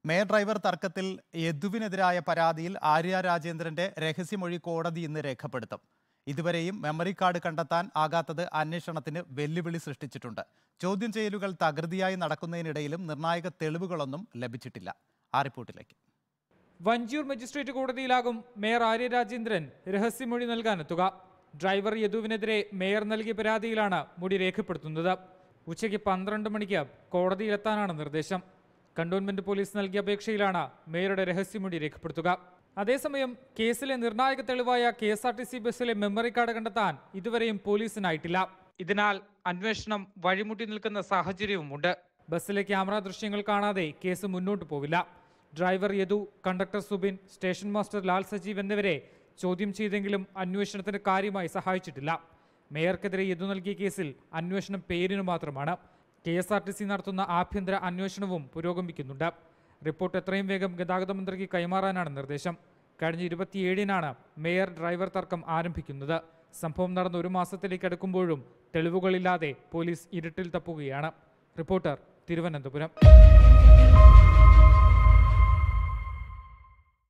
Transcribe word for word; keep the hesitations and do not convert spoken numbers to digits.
Mayor driver തർക്കത്തിൽ യദുവിനെതിരായ പരാതിയിൽ ആര്യ രാജേന്ദ്രന്റെ രഹസ്യമൊഴി കോടതി ഇന്ന് രേഖപ്പെടുത്തും. ഇതുവരെയും മെമ്മറി കാർഡ് കണ്ടെത്താൻ ആകാത്തത് അന്വേഷണത്തിന് വെല്ലുവിളി സൃഷ്ടിച്ചിട്ടുണ്ട്. ചോദ്യം ചെയ്യലുകൾ തകൃതിയായി നടക്കുന്നതിനിടയിലും നിർണായക തെളിവുകളൊന്നും ലഭിച്ചിട്ടില്ല. ആ റിപ്പോർട്ടിലേക്ക്. വഞ്ചിയൂർ മജിസ്ട്രേറ്റ് കോടതിയിലാകും മേയർ ആര്യ രാജേന്ദ്രൻ രഹസ്യമൊഴി നൽകാനെത്തുക. ഡ്രൈവർ യദുവിനെതിരെ മേയർ നൽകിയ പരാതിയിലാണ് മൊഴി രേഖപ്പെടുത്തുന്നത്. ഉച്ചയ്ക്ക് പന്ത്രണ്ട് മണിക്ക് കോടതിയിലെത്താനാണ് നിർദ്ദേശം. കണ്ടോൺമെന്റ് പോലീസ് നൽകിയ അപേക്ഷയിലാണ് മേയറുടെ രഹസ്യമൊഴി രേഖപ്പെടുത്തുക. അതേസമയം കേസിലെ നിർണായക തെളിവായ K S R T C ബസ്സിലെ മെമ്മറി കാർഡ് കണ്ടെത്താൻ ഇതുവരെയും പോലീസിനായിട്ടില്ല. ഇതിനാൽ അന്വേഷണം വഴിമുട്ടി നിൽക്കുന്ന സാഹചര്യവുമുണ്ട്. ബസ്സിലെ ക്യാമറ ദൃശ്യങ്ങൾ കാണാതെ കേസ് മുന്നോട്ട് പോവില്ല. Driver Yadu, conductor Subin, station master Lal Sajeev എന്നിവരെ ചോദ്യം ചെയ്തെങ്കിലും അന്വേഷണത്തിന് കാര്യമായി സഹായിച്ചിട്ടില്ല. മേയർക്കെതിരെ യദു നൽകിയ കേസിൽ അന്വേഷണം പേരിനു മാത്രമാണ്. K S R T C നടത്തുന്ന ആഭ്യന്തര അന്വേഷണവും പുരോഗമിക്കുന്നുണ്ട്. റിപ്പോർട്ട് എത്രയും വേഗം ഗതാഗത മന്ത്രിക്ക് കൈമാറാനാണ് നിർദ്ദേശം. കഴിഞ്ഞ ഇരുപത്തിയേഴിനാണ് മേയർ ഡ്രൈവർ തർക്കം ആരംഭിക്കുന്നത്. സംഭവം നടന്ന ഒരു മാസത്തിലേക്ക് അടുക്കുമ്പോഴും തെളിവുകളില്ലാതെ പോലീസ് ഇരുട്ടിൽ തപ്പുകയാണ്. റിപ്പോർട്ടർ, തിരുവനന്തപുരം.